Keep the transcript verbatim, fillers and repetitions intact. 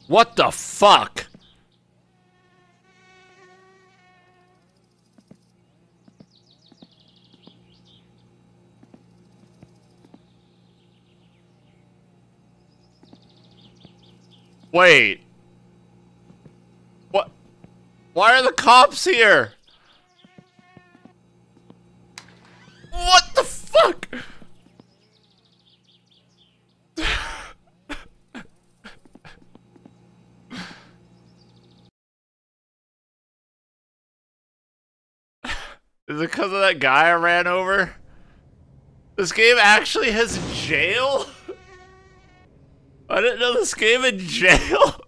What the fuck? Wait. What? Why are the cops here? What the fuck? Is it because of that guy I ran over? This game actually has jail? I didn't know this game had jail.